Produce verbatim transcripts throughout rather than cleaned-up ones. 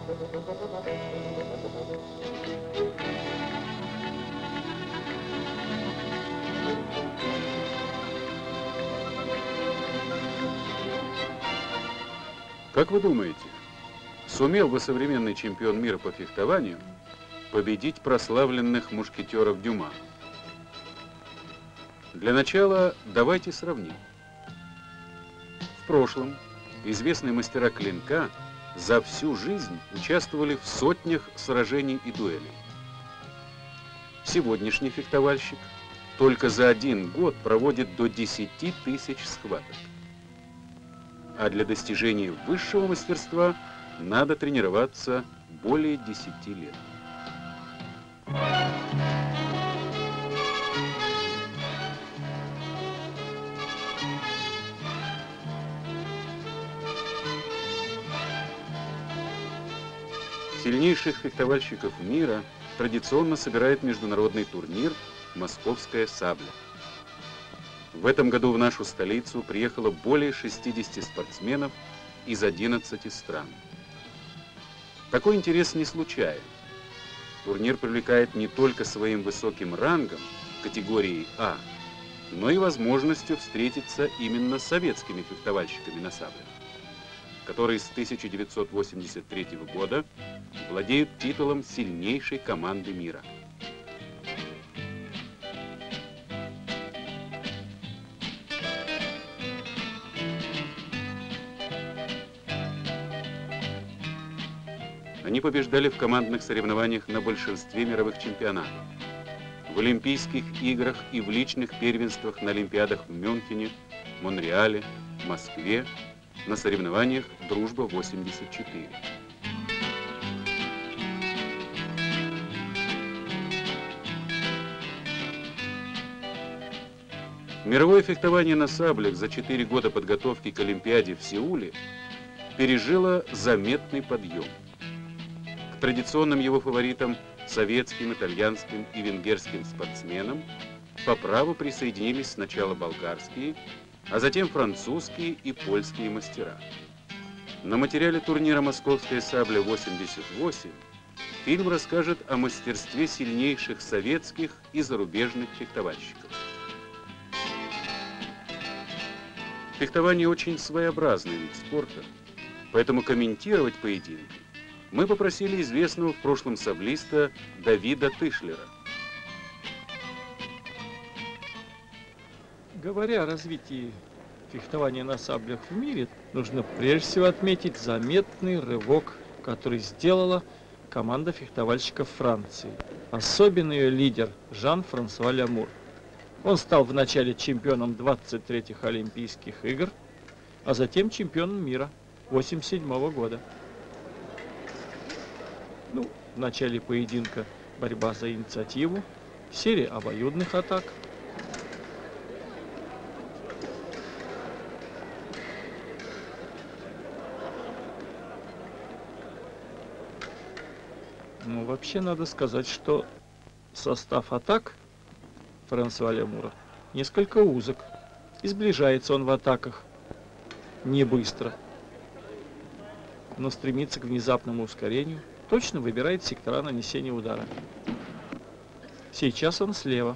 Как вы думаете, сумел бы современный чемпион мира по фехтованию победить прославленных мушкетеров Дюма? Для начала давайте сравним. В прошлом известные мастера клинка за всю жизнь участвовали в сотнях сражений и дуэлей. Сегодняшний фехтовальщик только за один год проводит до десяти тысяч схваток. А для достижения высшего мастерства надо тренироваться более десяти лет. Сильнейших фехтовальщиков мира традиционно собирает международный турнир «Московская сабля». В этом году в нашу столицу приехало более шестидесяти спортсменов из одиннадцати стран. Такой интерес не случайен. Турнир привлекает не только своим высоким рангом категории А, но и возможностью встретиться именно с советскими фехтовальщиками на сабле, которые с тысяча девятьсот восемьдесят третьего года владеют титулом сильнейшей команды мира. Они побеждали в командных соревнованиях на большинстве мировых чемпионатов, в Олимпийских играх и в личных первенствах на Олимпиадах в Мюнхене, Монреале, Москве, на соревнованиях «Дружба-восемьдесят четыре». Мировое фехтование на саблях за четыре года подготовки к Олимпиаде в Сеуле пережило заметный подъем. К традиционным его фаворитам, советским, итальянским и венгерским спортсменам, по праву присоединились сначала болгарские, а затем французские и польские мастера. На материале турнира «Московская сабля-восемьдесят восемь» фильм расскажет о мастерстве сильнейших советских и зарубежных фехтовальщиков. Фехтование очень своеобразный вид спорта, поэтому комментировать поединки мы попросили известного в прошлом саблиста Давида Тышлера. Говоря о развитии фехтования на саблях в мире, нужно прежде всего отметить заметный рывок, который сделала команда фехтовальщиков Франции. Особенно ее лидер Жан-Франсуа Лямур. Он стал вначале чемпионом двадцать третьих Олимпийских игр, а затем чемпионом мира восемьдесят седьмого года. Ну, в начале поединка борьба за инициативу, серия обоюдных атак. Ну, вообще надо сказать, что состав атак Франсуа Лямура несколько узок, и сближается он в атаках не быстро, но стремится к внезапному ускорению, точно выбирает сектора нанесения удара. Сейчас он слева.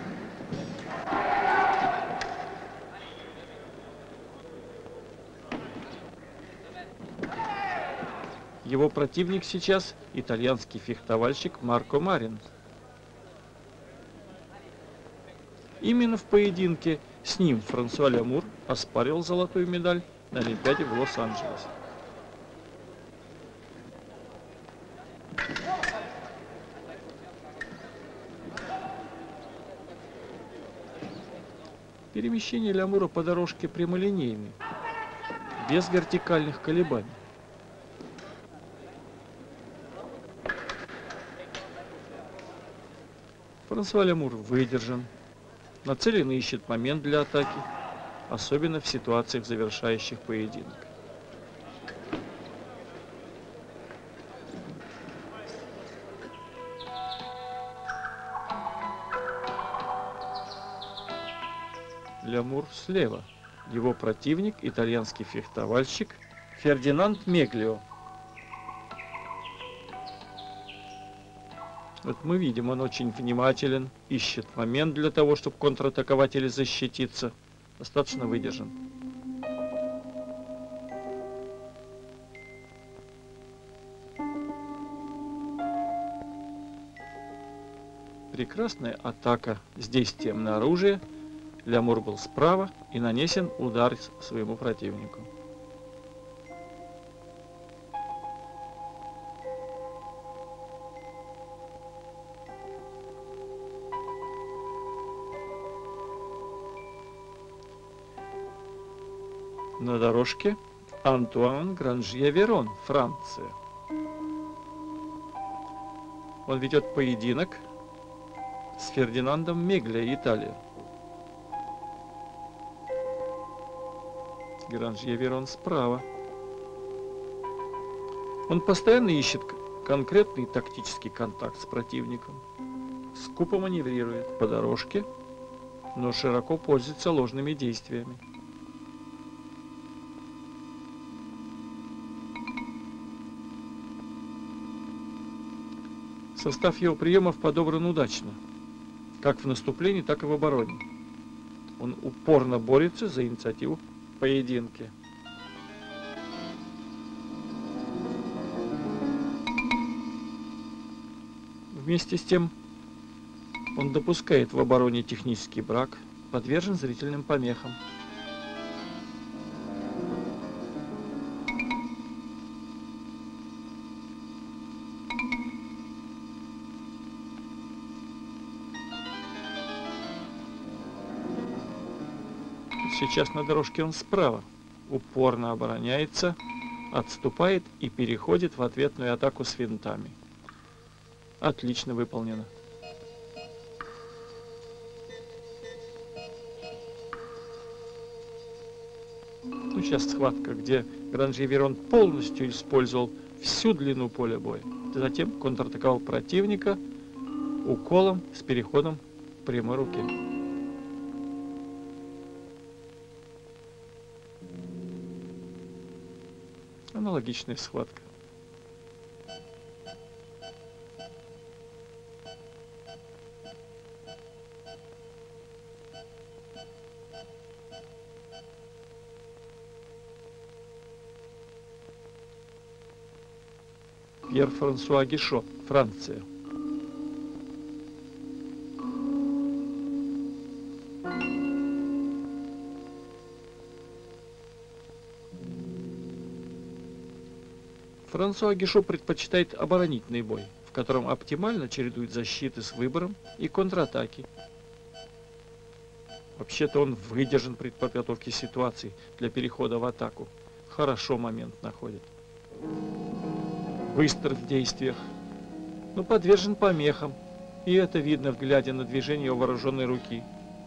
Его противник сейчас итальянский фехтовальщик Марко Марин. Именно в поединке с ним Франсуа Лямур оспаривал золотую медаль на Олимпиаде в Лос-Анджелесе. Перемещение Лямура по дорожке прямолинейное, без вертикальных колебаний. Франсуа Лямур выдержан, нацеленно ищет момент для атаки, особенно в ситуациях, завершающих поединок. Лямур слева. Его противник — итальянский фехтовальщик Фердинанд Меглио. Вот мы видим, он очень внимателен, ищет момент для того, чтобы контратаковать или защититься. Достаточно выдержан. Прекрасная атака с действием на оружие. Лямур был справа и нанесен удар своему противнику. На дорожке Антуан Гранжье-Верон, Франция. Он ведет поединок с Фердинандом Мегле, Италия. Гранжье-Верон справа. Он постоянно ищет конкретный тактический контакт с противником. Скупо маневрирует по дорожке, но широко пользуется ложными действиями. Состав его приемов подобран удачно, как в наступлении, так и в обороне. Он упорно борется за инициативу в поединке. Вместе с тем, он допускает в обороне технический брак, подвержен зрительным помехам. Сейчас на дорожке он справа, упорно обороняется, отступает и переходит в ответную атаку с винтами. Отлично выполнено. Ну, сейчас схватка, где Гранжье-Верон полностью использовал всю длину поля боя. Затем контратаковал противника уколом с переходом к прямой руке. Аналогичная схватка. Пьер-Франсуа Гишо, Франция. Франсуа Гишо предпочитает оборонительный бой, в котором оптимально чередует защиты с выбором и контратаки. Вообще-то он выдержан при подготовке ситуаций для перехода в атаку. Хорошо момент находит. Быстр в действиях, но подвержен помехам, и это видно, глядя на движение его вооруженной руки.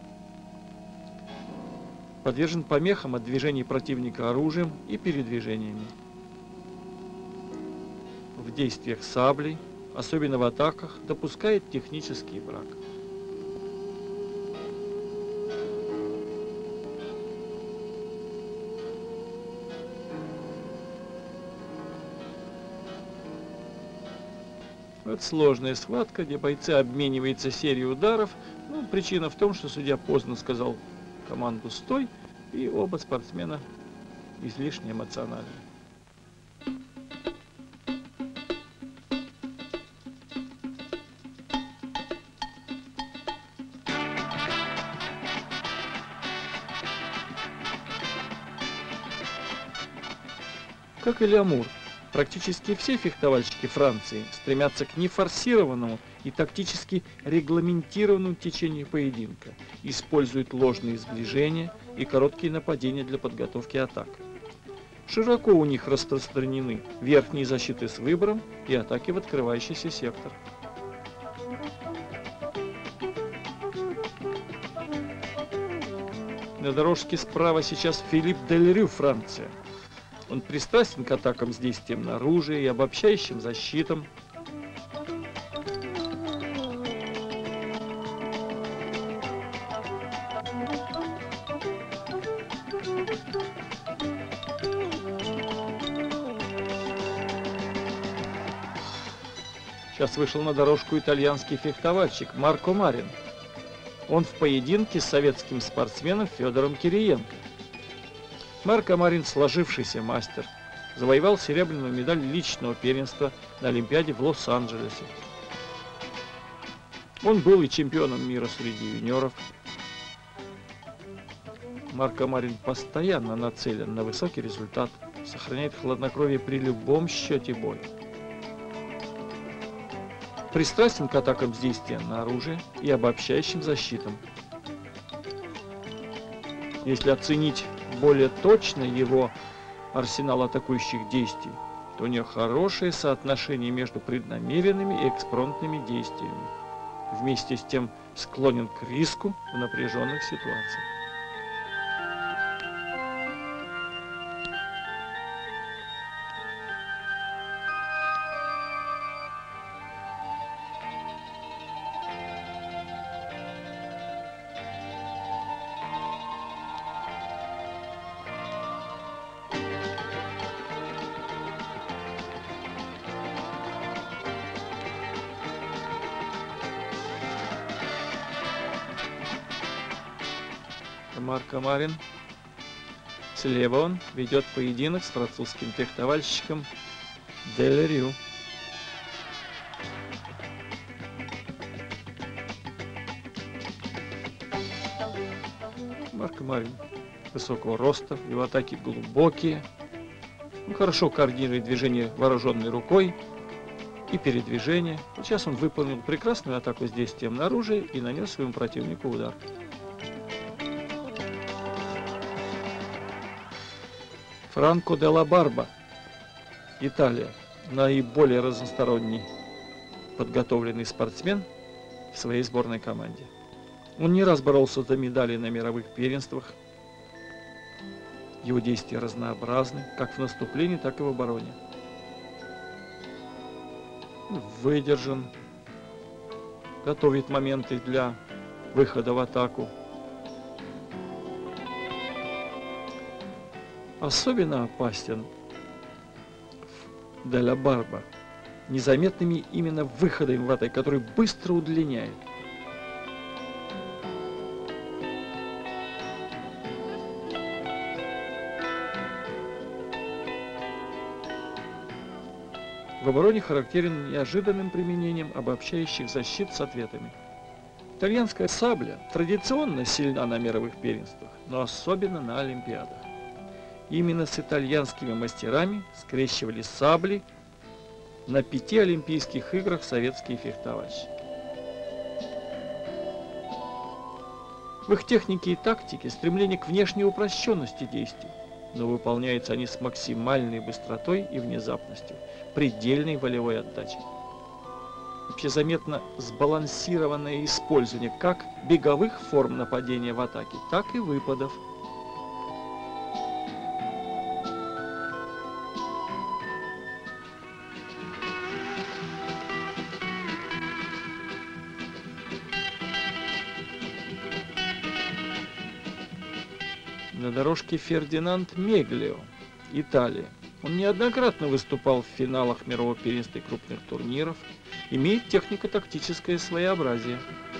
Подвержен помехам от движений противника оружием и передвижениями. В действиях саблей, особенно в атаках, допускает технический брак. Это сложная схватка, где бойцы обмениваются серией ударов. Ну, причина в том, что судья поздно сказал команду «стой», и оба спортсмена излишне эмоциональны. Как и Лямур, практически все фехтовальщики Франции стремятся к нефорсированному и тактически регламентированному течению поединка, используют ложные сближения и короткие нападения для подготовки атак. Широко у них распространены верхние защиты с выбором и атаки в открывающийся сектор. На дорожке справа сейчас Филипп Дель Рю, Франция. Он пристрастен к атакам с действием на оружие и обобщающим защитам. Сейчас вышел на дорожку итальянский фехтовальщик Марко Марин. Он в поединке с советским спортсменом Федором Кириенко. Марко Марин сложившийся мастер. Завоевал серебряную медаль личного первенства на Олимпиаде в Лос-Анджелесе. Он был и чемпионом мира среди юниоров. Марко Марин постоянно нацелен на высокий результат, сохраняет хладнокровие при любом счете боя. Пристрастен к атакам с действием на оружие и обобщающим защитам. Если оценить более точно его арсенал атакующих действий, то у него хорошее соотношение между преднамеренными и экспромтными действиями. Вместе с тем склонен к риску в напряженных ситуациях. Марко Марин. Слева он ведет поединок с французским фехтовальщиком Дель Рю. Марко Марин высокого роста, его атаки глубокие. Он хорошо координирует движение вооруженной рукой и передвижение. Вот сейчас он выполнил прекрасную атаку с действием на оружие и нанес своему противнику удар. Франко де ла Барба, Италия, наиболее разносторонний подготовленный спортсмен в своей сборной команде. Он не раз боролся за медали на мировых первенствах. Его действия разнообразны, как в наступлении, так и в обороне. Выдержан, готовит моменты для выхода в атаку. Особенно опасен Де ла Барба незаметными именно выходами в атаку, который быстро удлиняет. В обороне характерен неожиданным применением обобщающих защит с ответами. Итальянская сабля традиционно сильна на мировых первенствах, но особенно на Олимпиадах. Именно с итальянскими мастерами скрещивали сабли на пяти Олимпийских играх советские фехтовальщики. В их технике и тактике стремление к внешней упрощенности действий, но выполняются они с максимальной быстротой и внезапностью, предельной волевой отдачей. Вообще заметно сбалансированное использование как беговых форм нападения в атаке, так и выпадов. На дорожке Фердинанд Меглио, Италия. Он неоднократно выступал в финалах мирового первенства и крупных турниров, имеет технико-тактическое своеобразие.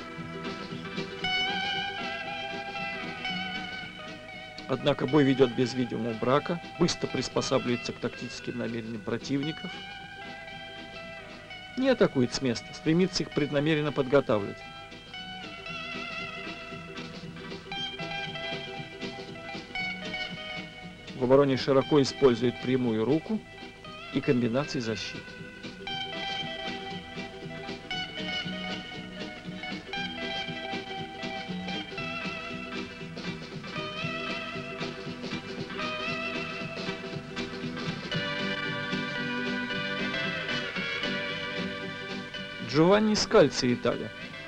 Однако бой ведет без видимого брака, быстро приспосабливается к тактическим намерениям противников, не атакует с места, стремится их преднамеренно подготавливать. В обороне широко использует прямую руку и комбинации защит. Джованни Скальци, Италия.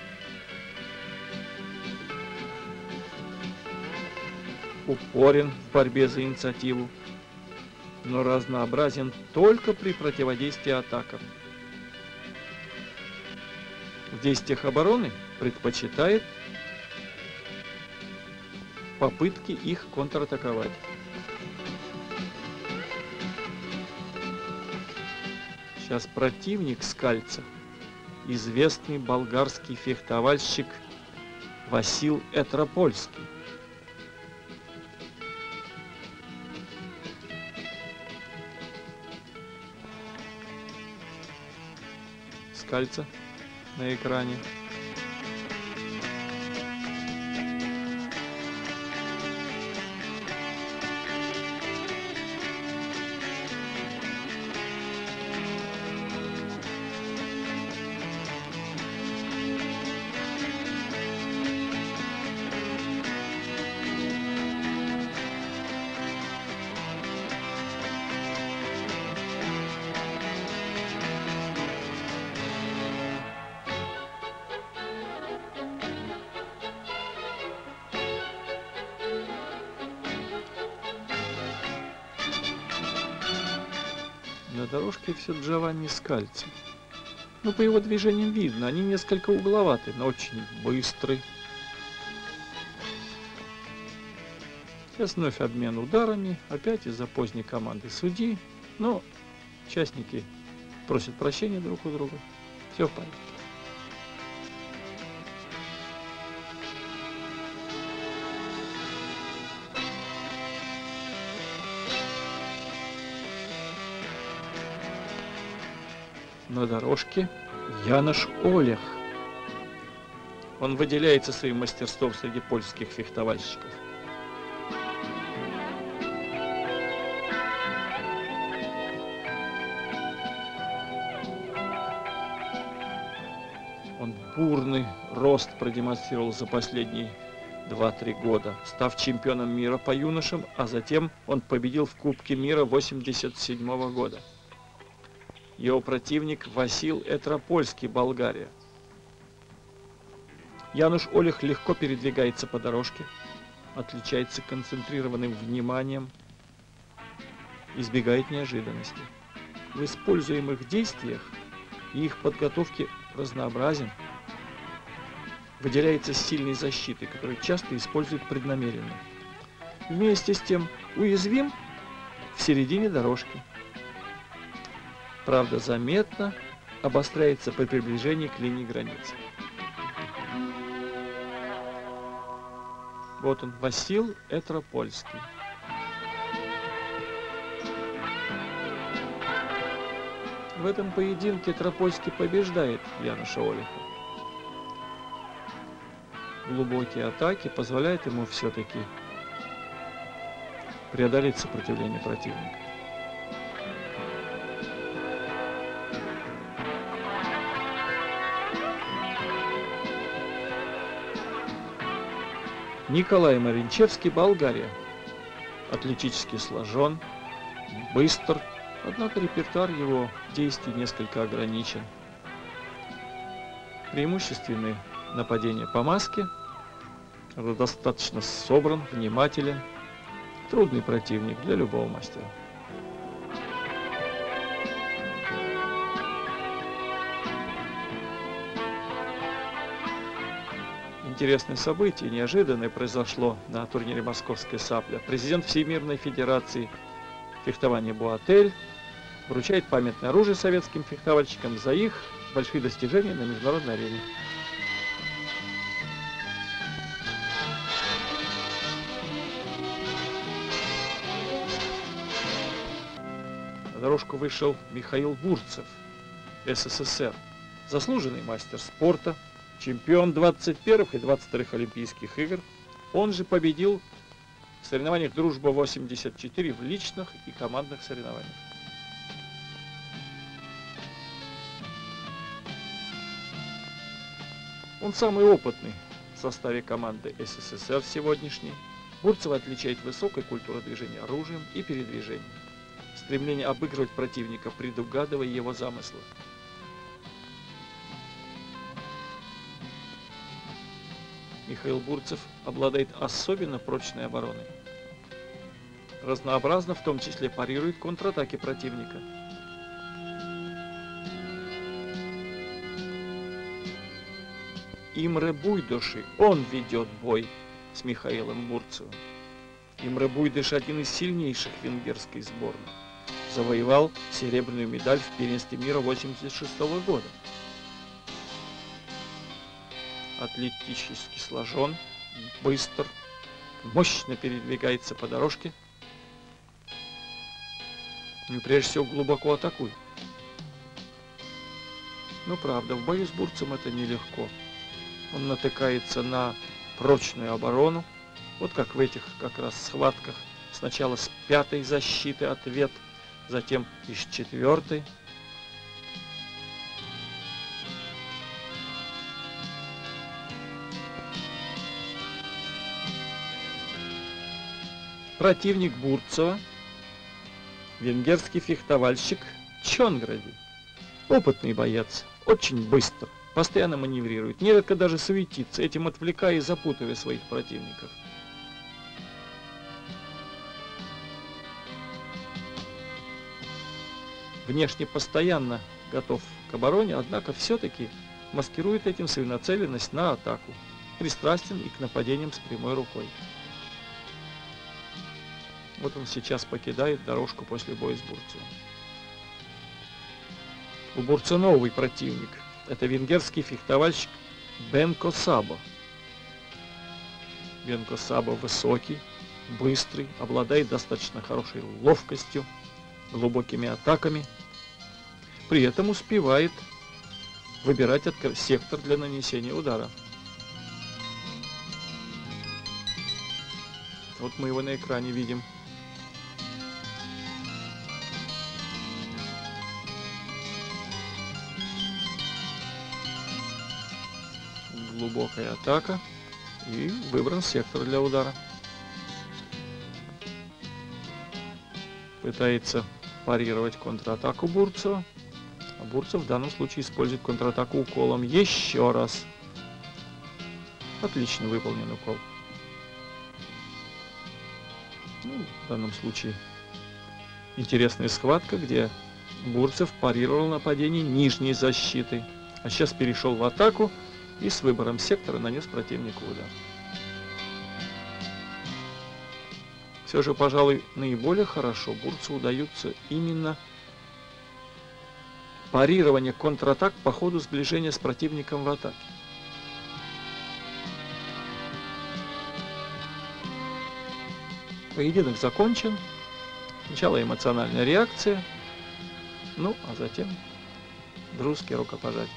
Упорен в борьбе за инициативу, но разнообразен только при противодействии атакам. В действиях обороны предпочитает попытки их контратаковать. Сейчас противник Скальца известный болгарский фехтовальщик Васил Этропольский. Скальца на экране. На дорожке все Джованни Скальци. Ну, по его движениям видно, они несколько угловаты, но очень быстры. Сейчас вновь обмен ударами, опять из-за поздней команды судьи, но участники просят прощения друг у друга. Все в порядке. На дорожке Янош Олех. Он выделяется своим мастерством среди польских фехтовальщиков. Он бурный рост продемонстрировал за последние два-три года, став чемпионом мира по юношам, а затем он победил в Кубке мира восемьдесят седьмого года. Его противник Васил Этропольский, Болгария. Янош Олех легко передвигается по дорожке, отличается концентрированным вниманием, избегает неожиданностей. В используемых действиях и их подготовке разнообразен, выделяется сильной защитой, которую часто используют преднамеренно. Вместе с тем уязвим в середине дорожки. Правда, заметно обостряется при приближении к линии границы. Вот он, Васил Этропольский. В этом поединке Этропольский побеждает Яноша Олеха. Глубокие атаки позволяют ему все-таки преодолеть сопротивление противника. Николай Маринчевский, Болгария. Атлетически сложен, быстр, однако репертуар его действий несколько ограничен. Преимущественны нападения по маске, достаточно собран, внимателен, трудный противник для любого мастера. Интересное событие, неожиданное, произошло на турнире «Московская сабля». Президент Всемирной Федерации фехтования Буатель вручает памятное оружие советским фехтовальщикам за их большие достижения на международной арене. На дорожку вышел Михаил Бурцев, СССР, заслуженный мастер спорта, чемпион двадцать первых и двадцать вторых Олимпийских игр. Он же победил в соревнованиях «Дружба восемьдесят четыре» в личных и командных соревнованиях. Он самый опытный в составе команды СССР сегодняшней. Бурцева отличает высокая культура движения оружием и передвижением, стремление обыгрывать противника, предугадывая его замыслы. Михаил Бурцев обладает особенно прочной обороной. Разнообразно, в том числе парирует контратаки противника. Имре Буйдоши, он ведет бой с Михаилом Бурцевым. Имре Буйдош один из сильнейших венгерской сборной. Завоевал серебряную медаль в первенстве мира восемьдесят шестого года. атлетически сложен, быстр, мощно передвигается по дорожке. И прежде всего глубоко атакует. Но правда, в бою с бурцем это нелегко. Он натыкается на прочную оборону, вот как в этих как раз схватках. Сначала с пятой защиты ответ, затем и с четвертой. Противник Бурцева — венгерский фехтовальщик Чонгради. Опытный боец, очень быстр, постоянно маневрирует, нередко даже суетится, этим отвлекая и запутывая своих противников. Внешне постоянно готов к обороне, однако все-таки маскирует этим свою нацеленность на атаку, пристрастен и к нападениям с прямой рукой. Вот он сейчас покидает дорожку после боя с Бурцевым. У Бурца новый противник. Это венгерский фехтовальщик Бенко Сабо. Бенко Сабо высокий, быстрый, обладает достаточно хорошей ловкостью, глубокими атаками. При этом успевает выбирать сектор для нанесения удара. Вот мы его на экране видим. Глубокая атака и выбран сектор для удара. Пытается парировать контратаку Бурцева, а Бурцев в данном случае использует контратаку уколом еще раз. Отлично выполнен укол. Ну, в данном случае интересная схватка, где Бурцев парировал нападение нижней защитой, а сейчас перешел в атаку и с выбором сектора нанес противнику удар. Все же, пожалуй, наиболее хорошо Бурцу удаются именно парирование контратак по ходу сближения с противником в атаке. Поединок закончен. Сначала эмоциональная реакция, ну, а затем дружеские рукопожатия.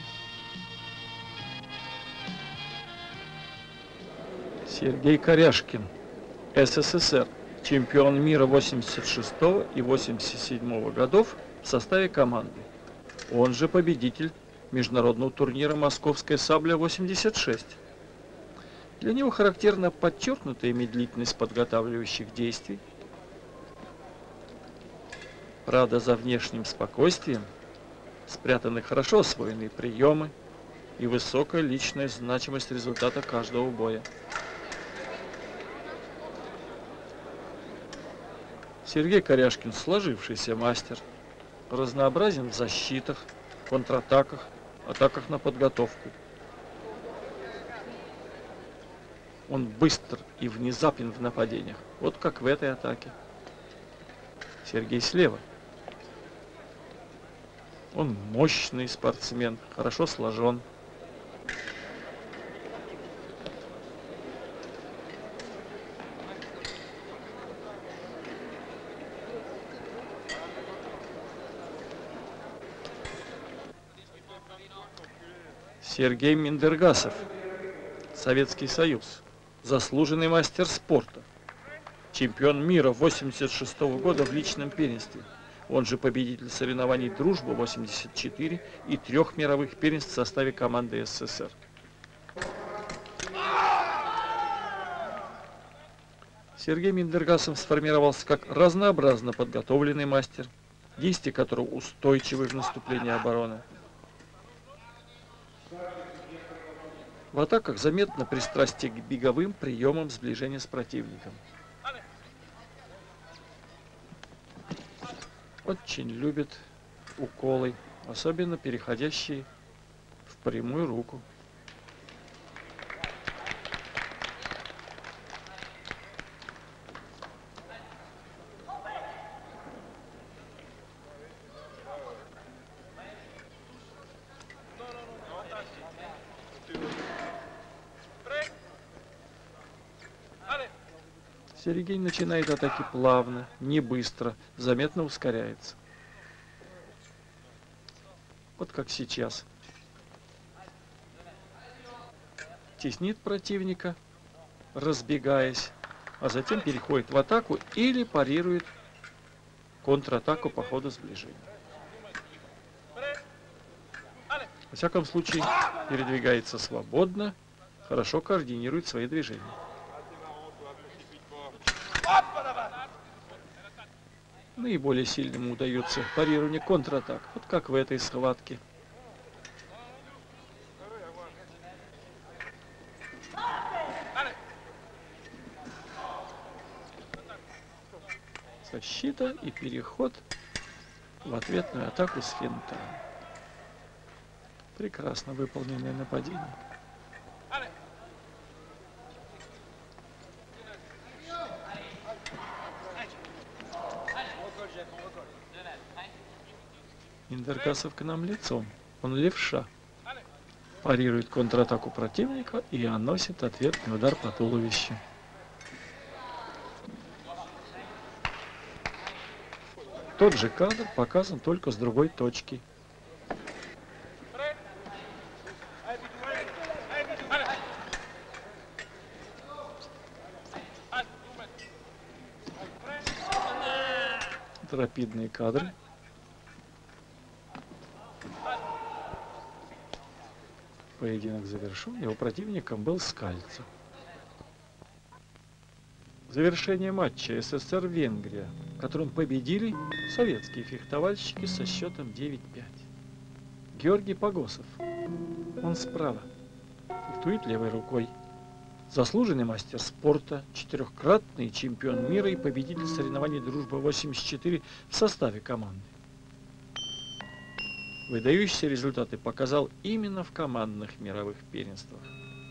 Сергей Коряшкин, СССР, чемпион мира восемьдесят шестого и восемьдесят седьмого годов в составе команды. Он же победитель международного турнира «Московская сабля восемьдесят шесть». Для него характерна подчеркнутая медлительность подготавливающих действий. Правда, за внешним спокойствием спрятаны хорошо освоенные приемы и высокая личная значимость результата каждого боя. Сергей Коряшкин — сложившийся мастер, разнообразен в защитах, контратаках, атаках на подготовку. Он быстр и внезапен в нападениях, вот как в этой атаке. Сергей слева. Он мощный спортсмен, хорошо сложен. Сергей Миндергасов, Советский Союз, заслуженный мастер спорта, чемпион мира восемьдесят шестого года в личном первенстве, он же победитель соревнований «Дружба» восемьдесят четыре и трех мировых первенств в составе команды СССР. Сергей Миндергасов сформировался как разнообразно подготовленный мастер, действия которого устойчивы в наступлении обороны. В атаках заметно пристрастие к беговым приемам сближения с противником. Очень любит уколы, особенно переходящие в прямую руку. Серегей начинает атаки плавно, не быстро, заметно ускоряется. Вот как сейчас. Теснит противника, разбегаясь, а затем переходит в атаку или парирует контратаку по ходу сближения. Во всяком случае, передвигается свободно, хорошо координирует свои движения. Наиболее сильному удается парирование контратак, вот как в этой схватке. Защита и переход в ответную атаку с финтом. Прекрасно выполненное нападение. Индеркасов к нам лицом. Он левша. Парирует контратаку противника и наносит ответный удар по туловищу. Тот же кадр показан только с другой точки. Это рапидные кадры. Поединок завершен. Его противником был Скальцев. Завершение матча СССР-Венгрия, в котором победили советские фехтовальщики со счетом девять пять. Георгий Погосов. Он справа. Фехтует левой рукой. Заслуженный мастер спорта, четырехкратный чемпион мира и победитель соревнований «Дружба восемьдесят четыре» в составе команды. Выдающиеся результаты показал именно в командных мировых первенствах.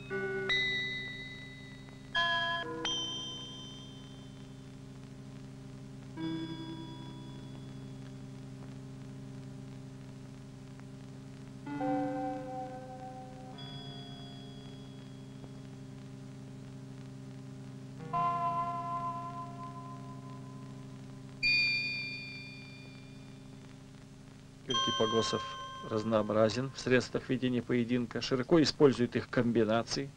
Георгий Погосов разнообразен в средствах ведения поединка, широко использует их комбинации.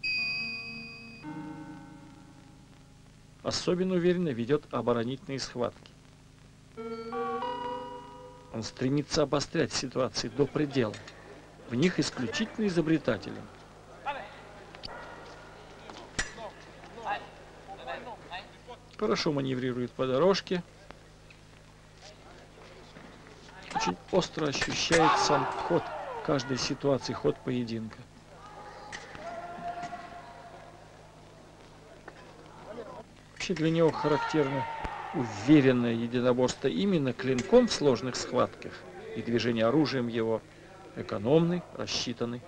Особенно уверенно ведет оборонительные схватки. Он стремится обострять ситуации до предела. В них исключительно изобретателен. Хорошо маневрирует по дорожке. Очень остро ощущает сам ход каждой ситуации, ход поединка. Вообще для него характерно уверенное единоборство именно клинком в сложных схватках, и движение оружием его экономный, рассчитанный.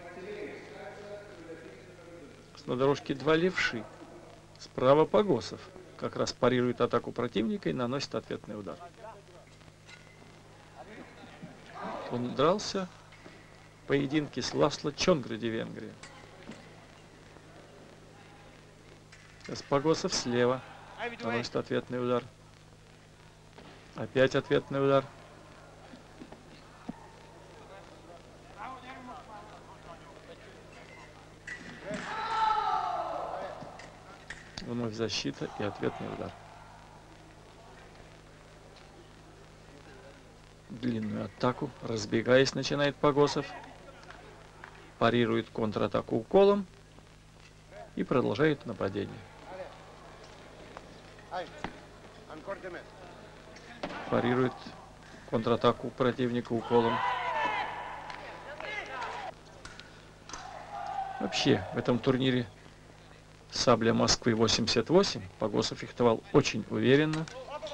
На дорожке два левши. Справа Погосов как раз парирует атаку противника и наносит ответный удар. Он дрался в поединке с Ласло Чонгради, Венгрия. Сейчас Погосов слева наносит ответный удар. Опять ответный удар. Вновь защита и ответный удар. Длинную атаку, разбегаясь, начинает Погосов. Парирует контратаку уколом и продолжает нападение. Парирует контратаку противника уколом. Вообще, в этом турнире «Сабля Москвы восемьдесят восемь» Погосов фехтовал очень уверенно.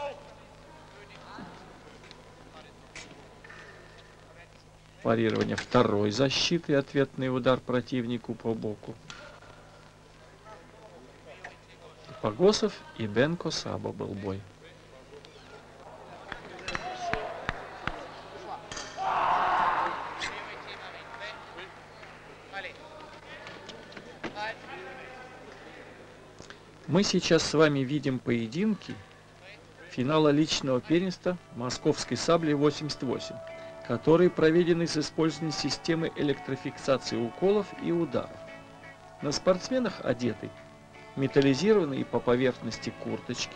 Парирование второй защиты, ответный удар противнику по боку. Погосов и Бенко Сабо был бой. Мы сейчас с вами видим поединки финала личного первенства московской сабли восемьдесят восемь, которые проведены с использованием системы электрофиксации уколов и ударов. На спортсменах одеты металлизированные по поверхности курточки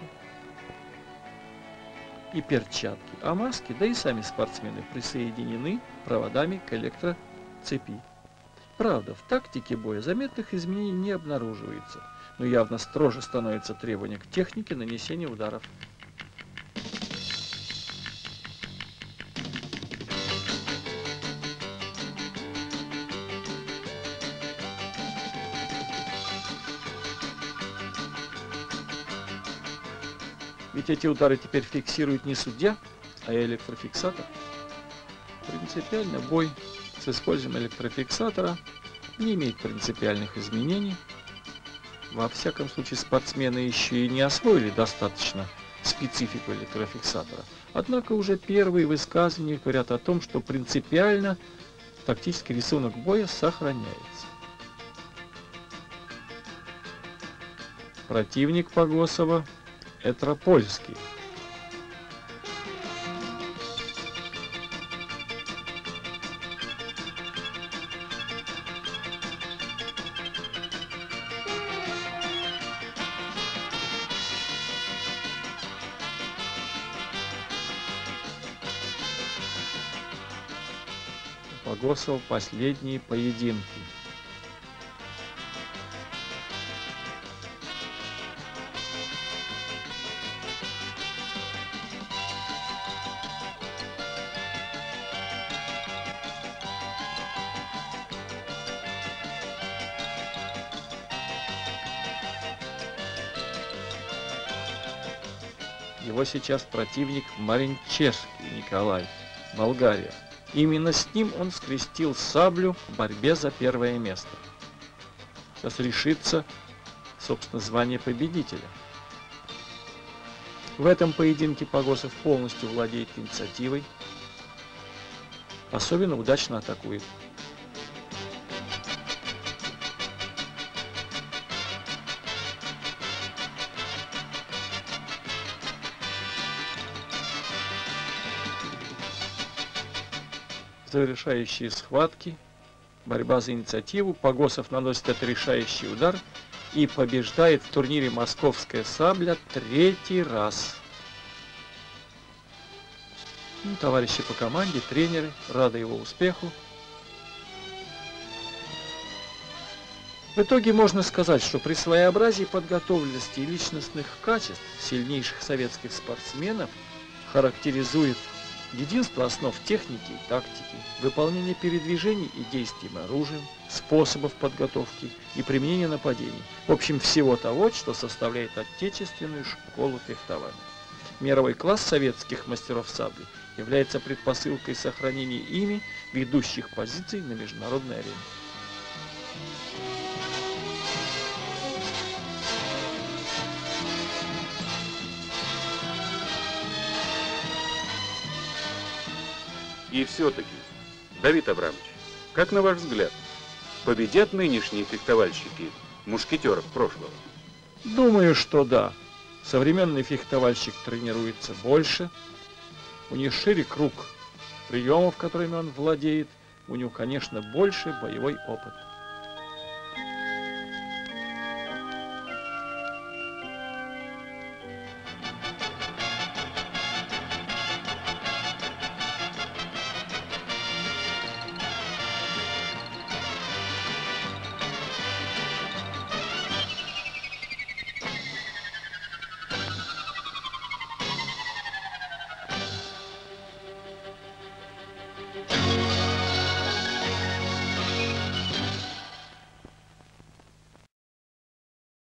и перчатки, а маски, да и сами спортсмены присоединены проводами к электроцепи. Правда, в тактике боя заметных изменений не обнаруживается, но явно строже становится требование к технике нанесения ударов. Ведь эти удары теперь фиксирует не судья, а электрофиксатор. Принципиально бой с использованием электрофиксатора не имеет принципиальных изменений. Во всяком случае, спортсмены еще и не освоили достаточно специфику электрофиксатора. Однако уже первые высказывания говорят о том, что принципиально тактический рисунок боя сохраняется. Противник Погосова — это польский. Погосов последние поединки. Его сейчас противник Маринчевский Николай, Болгария. Именно с ним он скрестил саблю в борьбе за первое место. Сейчас решится, собственно, звание победителя. В этом поединке Погосов полностью владеет инициативой, особенно удачно атакует. Завершающие схватки, борьба за инициативу. Погосов наносит этот решающий удар и побеждает в турнире «Московская сабля» третий раз. Ну, товарищи по команде, тренеры, рады его успеху. В итоге можно сказать, что при своеобразии подготовленности и личностных качеств сильнейших советских спортсменов характеризует единство основ техники и тактики, выполнение передвижений и действий оружием, способов подготовки и применения нападений. В общем, всего того, что составляет отечественную школу фехтования. Мировой класс советских мастеров сабли является предпосылкой сохранения ими ведущих позиций на международной арене. И все-таки, Давид Абрамович, как на ваш взгляд, победят нынешние фехтовальщики мушкетеров прошлого? Думаю, что да. Современный фехтовальщик тренируется больше, у него шире круг приемов, которыми он владеет, у него, конечно, больше боевой опыт.